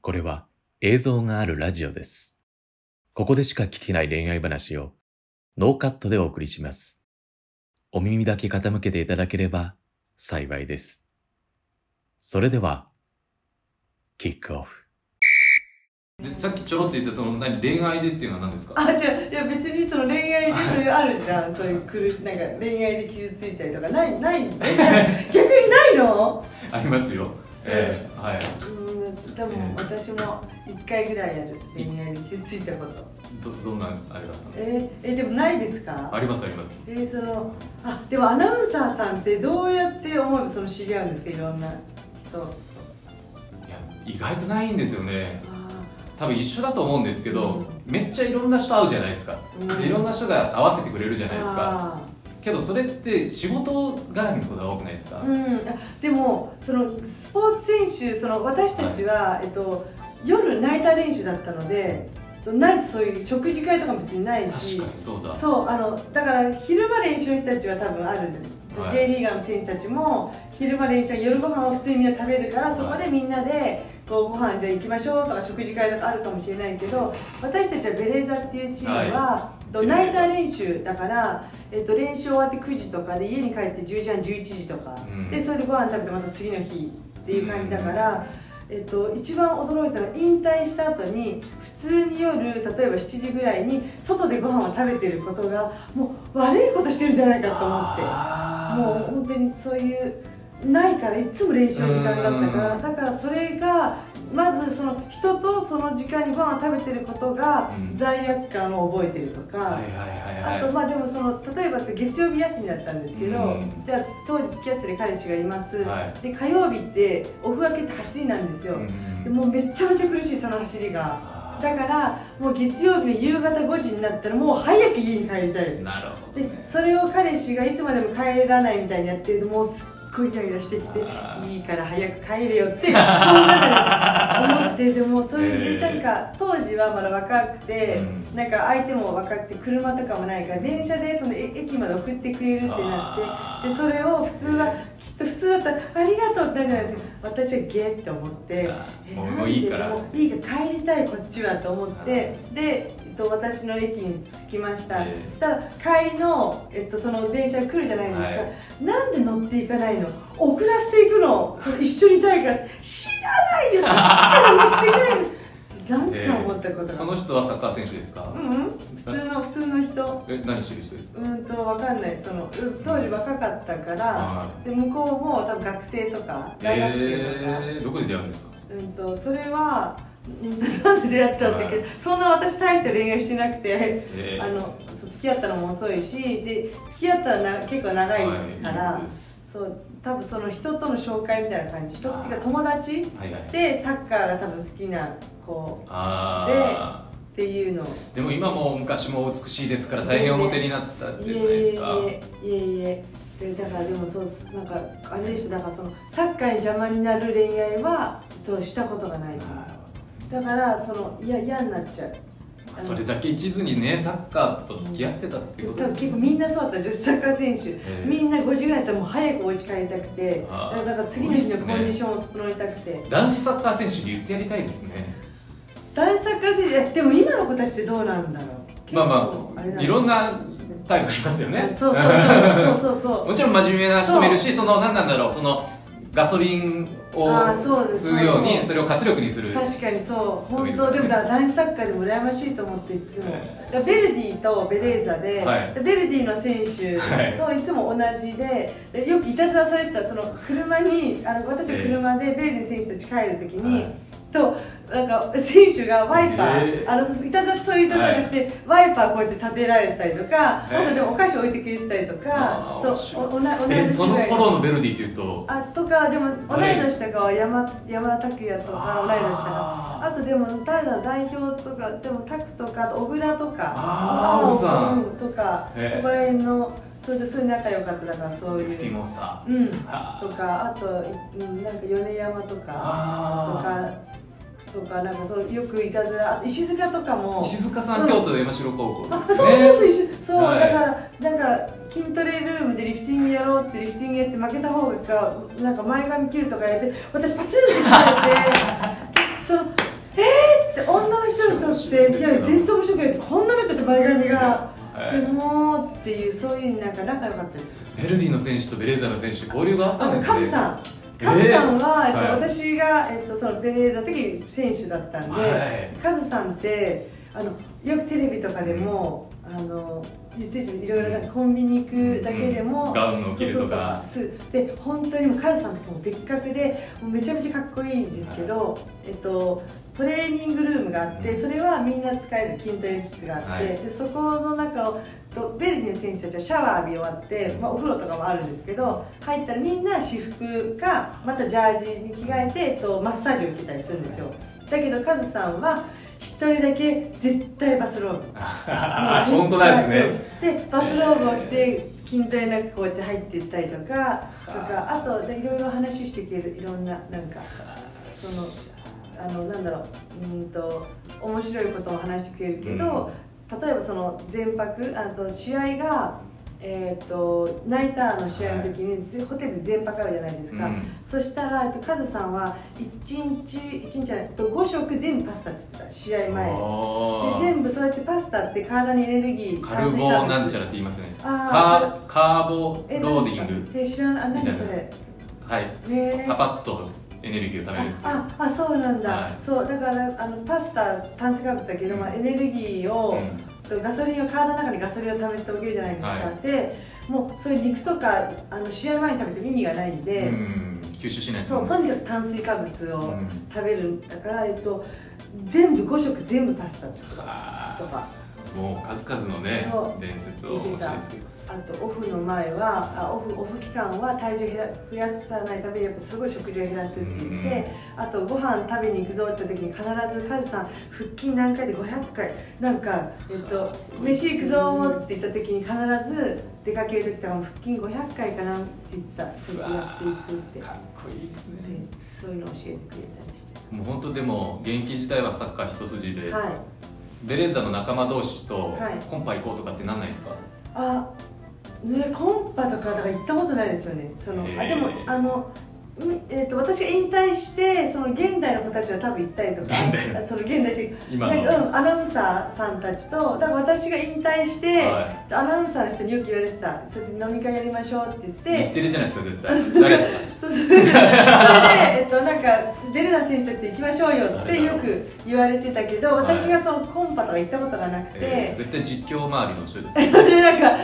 これは映像があるラジオです。ここでしか聞けない恋愛話をノーカットでお送りします。お耳だけ傾けていただければ幸いです。それでは、キックオフ。 でさっきちょろっと言った恋愛でっていうのは何ですか？ いや別にその恋愛でそういうあるじゃん、そういうなんか恋愛で傷ついたりとかない逆にないの？ ありますよ。 はい。多分私も1回ぐらいある、恋愛で傷ついたこと。 どんなあれだったの？ でもないですか？ ありますあります。 でもアナウンサーさんってどうやって思えば知り合うんですか、いろんな人。 いや意外とないんですよね。多分一緒だと思うんですけど、めっちゃいろんな人会うじゃないですか、いろんな人が合わせてくれるじゃないですか。けどそれって仕事絡みのことが多くないですか？ でもスポーツ選手、私たちは、夜ナイター練習だったので、そういう食事会とかも別にないし、 確かにそうだ。 だから昼間練習の人たちは多分あるじゃん、J リーガーの選手たちも昼間練習、夜ご飯を普通にみんな食べるから、そこでみんなでご飯じゃあ行きましょうとか食事会とかあるかもしれないけど、私たちはベレーザっていうチームは、ナイター練習だから、練習終わって9時とかで家に帰って10時半11時とか、でそれでご飯食べてまた次の日っていう感じだから、一番驚いたのは引退した後に普通に夜例えば7時ぐらいに外でご飯を食べてることがもう悪いことしてるんじゃないかと思って、もう本当にそういうないから、いつも練習の時間だったから、だからそれがまず人とその時間にご飯を食べてることが罪悪感を覚えてるとか、あとでも例えば月曜日休みだったんですけど、じゃあ当時付き合ってる彼氏がいます、で火曜日ってオフ明けって走りなんですよ、でもうめちゃめちゃ苦しい、その走りが。だからもう月曜日の夕方5時になったらもう早く家に帰りたい。 なるほどね。 でそれを彼氏がいつまでも帰らないみたいにやってると、もうすっごいイライラしてきて、いいから早く帰れよって思って、でもそれで当時はまだ若くて、相手も若くて車とかもないから、電車で駅まで送ってくれるってなって、でそれを普通だったらありがとうってなるじゃないですか。私はゲーって思って、 もういいから帰りたいこっちはと思って、で私の駅に着きました。そしたら帰りの、その電車が来るじゃないですか、なんで乗っていかないの、遅らせていくの、一緒にいたいから。知らないよ、いつから乗ってくれるなんか思ったことが。 その人はサッカー選手ですか？ 普通の人。 何してる人ですか？ わかんない。当時若かったから、で向こうも多分学生とか大学生とか。 どこで出会うんですか？ それはなんで出会ったんだけど、そんな私大して恋愛してなくて、付き合ったのも遅いし、で付き合ったら結構長いから、多分人との紹介みたいな感じ、人っていうか友達でサッカーが多分好きな子でっていうの。 でも今も昔も美しいですから大変表になったっていうじゃないですか。 いえだからでもあれでした。だからサッカーに邪魔になる恋愛はしたことがない。だから嫌になっちゃう。 それだけ一途にね、サッカーと付き合ってたっていうことですね。 結構みんなそうだった。女子サッカー選手、みんな5時ぐらいだったらもう早くお家帰りたくて、だから次の日のコンディションを整えたくて。 男子サッカー選手に言ってやりたいですね。 男子サッカー選手、でも今の子たちってどうなんだろう。 いろんなタイプありますよね。 そうもちろん真面目な人もいるし、何なんだろう、ガソリンを吸うようにそれを活力にする。 確かにそう、本当。でも男子サッカーでも羨ましいと思って、いつもベルディとベレーザで、ベルディの選手といつも同じで、よくいたずらされてた。車に私は車でベルディ選手たち帰るときに、選手がワイパー、そういういたずらじゃなくて、ワイパーこうやって立てられたりとか、あとでもお菓子置いてくれたりとか、 その頃のベルディっていうととか、でも同い年とかは山田拓也とか同い年とか、あとでも誰だ代表とか、でもタクとか小倉とか青さんとか、そこら辺の。それで仲良かった。だからそういうフティモンスターとか、あと米山とかよくいたずら、石塚とかも。 石塚さん、京都山城高校。 だから筋トレルームでリフティングやろうってリフティングやって負けた方が前髪切るとかやって、私パツンって切られてでもっていうそういうなんか仲良かったです。 ベルディの選手とベレーザの選手交流があったんですね。 カズさんは、私が、そのベレーザの時選手だったんで、カズさんってよくテレビとかでも言っていろいろなんかコンビニ行くだけでも、 ガウンを着るとかで本当にもうカズさんってもう別格でもうめちゃめちゃかっこいいんですけど、トレーニングルームがあって、それはみんな使える筋トレ室があって、でそこの中をベルディの選手たちはシャワー浴び終わって、お風呂とかもあるんですけど、入ったらみんな私服かまたジャージに着替えてマッサージを受けたりするんですよ。だけどカズさんは一人だけ絶対バスローブ本当なんですね。でバスローブを着て筋トレなんかこうやって入っていったりとかあといろいろ話していける、いろんななんかなんだろう、面白いことを話してくれるけど、例えばその全泊試合がナイターの試合の時にホテルで全泊あるじゃないですか、そしたらカズさんは1日じゃない5食全部パスタって言ってた、試合前で全部そうやってパスタって体にエネルギーカルボなんちゃらって言いますね。カーボローディング知らない、何それ。 はい、パパッとエネルギーを食べる。 そうなんだ、そうだからパスタ炭水化物だけど、エネルギーをガソリンを体の中にガソリンを貯めておけるじゃないですか、でもうそういう肉とか試合前に食べても意味がないんで、 吸収しない。 そうとにかく炭水化物を食べるんだから、全部5食全部パスタとかもう数々のね伝説をお持ちですけど、 あとオフの前はオフ期間は体重増やさないためにやっぱすごい食事を減らすって言って、あとご飯食べに行くぞって時に必ずカズさん腹筋何回で500回なんか飯行くぞって言った時に必ず出かける時とかも腹筋500回かなって言ってた、そうやっていくって。 かっこいいですね。 そういうのを教えてくれたりして、 もう本当でも現役時代はサッカー一筋で、ベレーザの仲間同士とコンパ行こうとかってなんないですか？ コンパとかだから行ったことないですよね。でも私が引退して現代の子たちは多分行ったりとか、現代っていうアナウンサーさんたちと、だから私が引退して、アナウンサーの人によく言われてた、それで飲み会やりましょうって言って言ってるじゃないですか絶対。誰ですか？ それでなんかベルナ選手たちと行きましょうよってよく言われてたけど、私がコンパとか行ったことがなくて、 絶対実況周りの人ですね。でなんか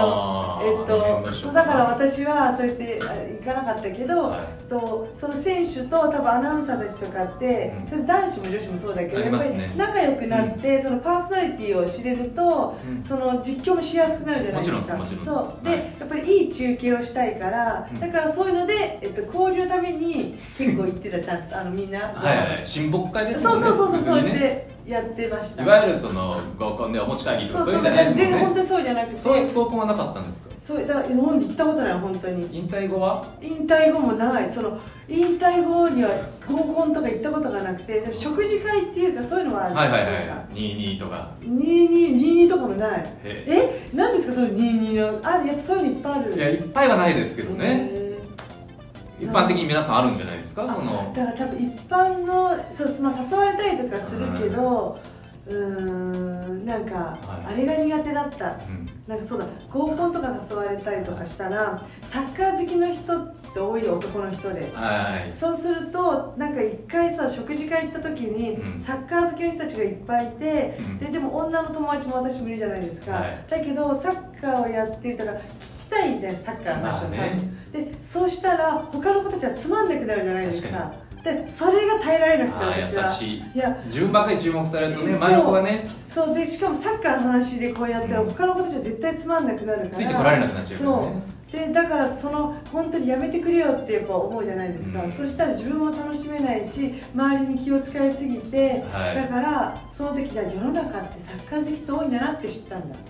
だから私はそうやって行かなかったけど、その選手と多分アナウンサーたちとかって、それ男子も女子もそうだけど、やっぱり仲良くなって、そのパーソナリティを知れると、その実況もしやすくなるじゃないですか。でやっぱりいい中継をしたいから、だからそういうので交流のために結構行ってた、ちゃんとみんな親睦会ですもんね。 そうやってやってました。 いわゆる合コンでお持ち帰りとかそういうじゃないですもんね。 全然本当にそうじゃなくて、 そういう合コンはなかったんですか？ そうだから行ったことない、本当に。 引退後は？ 引退後もない。引退後には合コンとか行ったことがなくて、でも食事会っていうかそういうのはある。 22とか 22とかもない。何ですかその22の、やっぱそういうのいっぱいある。 いやいっぱいはないですけどね。一般的に皆さんあるんじゃないですか？だから多分一般の誘われたりとかするけど、なんかあれが苦手だった。なんかそうだ、合コンとか誘われたりとかしたらサッカー好きの人って多いよ、男の人で。そうするとなんか一回食事会行った時にサッカー好きの人たちがいっぱいいて、でも女の友達も私もいるじゃないですか。だけどサッカーをやってるから聞きたいじゃない、サッカーの話を。でそうしたら他の子たちはつまんなくなるじゃないですか。でそれが耐えられなくて、私は。 優しい。自分ばかり注目されるとね、周りの子がね。 そうで、しかもサッカーの話でこうやったら他の子たちは絶対つまんなくなるから、 ついてこられなくなっちゃうよね。 でだから本当にやめてくれよってやっぱ思うじゃないですか。そしたら自分も楽しめないし、周りに気を使いすぎて、だからその時は世の中ってサッカー好きって多いんだなって知ったんだ。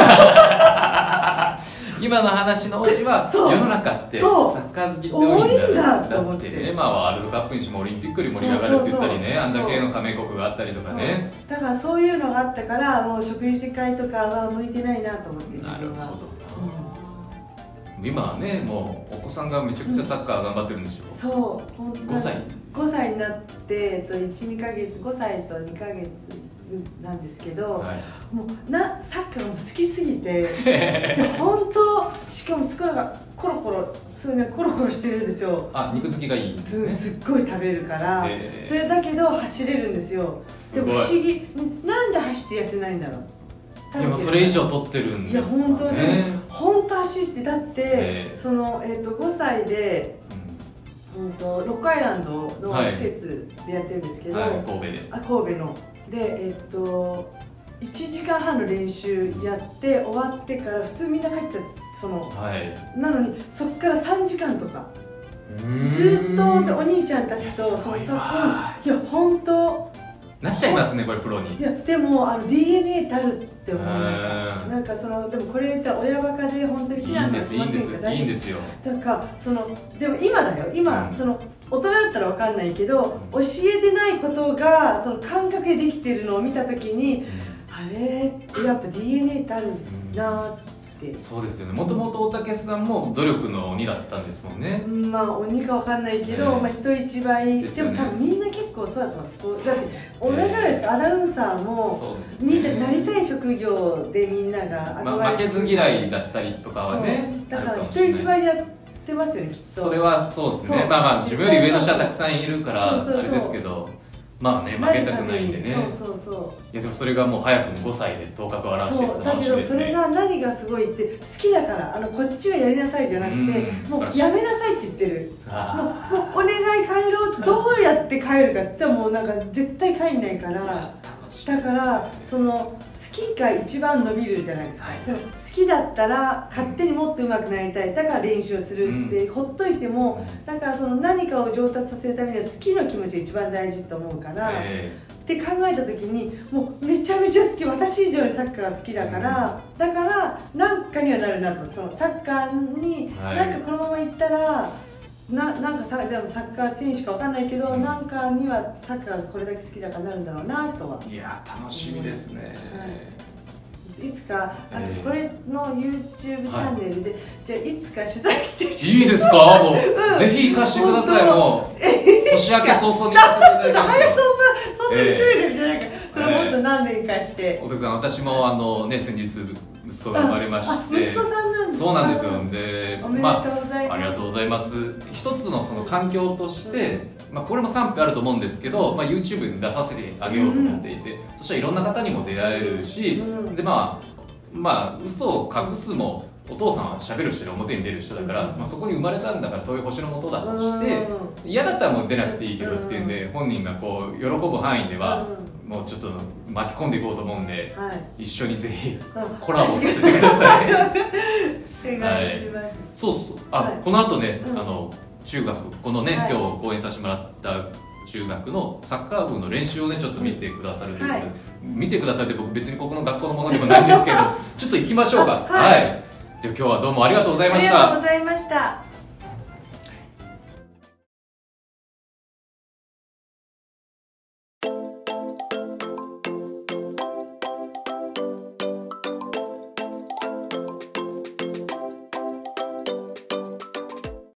今の話のオチは世の中ってサッカー好きって多いんだと思ってね。ワールドカップにしてもオリンピックに盛り上がるって言ったりね、あんだけの加盟国があったりとかね。 だからそういうのがあったから、もう食事会とかは向いてないなと思って、自分は。 今はね、もうお子さんがめちゃくちゃサッカー頑張ってるんでしょ。 そう、5歳になって1、2ヶ月、5歳と2ヶ月ぐなんですけど、 はい、 もうサッカーが好きすぎて本当しかもすごいコロコロしてるんですよ。 肉好きがいいんですね。 すっごい食べるから、それだけど走れるんですよ。でも不思議、なんで走って痩せないんだろう。 いやもうそれ以上取ってるんですかね。 いや本当ね、本当走ってだって、その5歳で、ロックアイランドの施設でやってるんですけど、 神戸で。 神戸ので1時間半の練習やって終わってから普通みんな帰っちゃうなのにそこから3時間とかずっとでお兄ちゃんたちとそのいや本当なっちゃいますねこれプロに。 いやでもDNA ってあるって思いました。なんかでもこれ言ったら親バカで本当に非難はしませんか。 いいんですよ。 だからでも今だよ今、大人だったら分かんないけど、教えてないことが感覚でできてるのを見た時に、あれやっぱ DNA ってあるなって。 そうですよね。もともと大竹さんも努力の鬼だったんですもんね。 まあ鬼かわかんないけど、人一倍でも多分みんな結構そうだと思います。だって同じじゃないですか。アナウンサーもみんななりたい職業でみんなが負けず嫌いだったりとかはね。 だから人一倍でやってますよねきっと。 それはそうですね。自分より上の人はたくさんいるからあれですけど。まあね、負けたくないんでね。いやでもそれがもう早くも5歳で頭角を現しているだけどそれが何がすごいって好きだからこっちはやりなさいじゃなくてもうやめなさいって言ってる。もうお願い帰ろうどうやって帰るかってもうなんか絶対帰んないから、だから好きが一番伸びるじゃないですか。好きだったら勝手にもっと上手くなりたいだから練習をするってほっといても、だから何かを上達させるためには好きの気持ちが一番大事と思うから、って考えた時にもうめちゃめちゃ好き、私以上にサッカーが好きだから、だからなんかにはなるなと。サッカーになんかこのままいったらなんかでもサッカー選手かわかんないけど、なんかにはサッカーがこれだけ好きだからなるんだろうなとは。 いや楽しみですね。 いつかこれの YouTube チャンネルでじゃあいつか取材来ていいですか。もうぜひ行かしてください。もう年明け早々に行かせていただきます。 そんなに強いじゃないか。それもっと何年かして。 大竹さん、私も先日息子が生まれまして。 息子さんなんですか。 そうなんですよ。で、 おめでとうございます。 ありがとうございます。一つの環境として、これも賛否あると思うんですけど、YouTube に出させてあげようと思っていて、そしたらいろんな方にも出会えるし、で嘘を隠すもお父さんは喋る人で表に出る人だから、そこに生まれたんだからそういう星の下だとして、嫌だったらもう出なくていいけどっていうんで、本人が喜ぶ範囲ではもうちょっと巻き込んでいこうと思うんで、一緒にぜひコラボさせてください。 お願いします。 そうそう、この後ね、中学このね、今日講演させてもらった中学のサッカー部の練習をねちょっと見てくださるということで、見てくださいって僕別にここの学校のものでもないんですけどちょっと行きましょうか。はい、で今日はどうもありがとうございました。 ありがとうございました。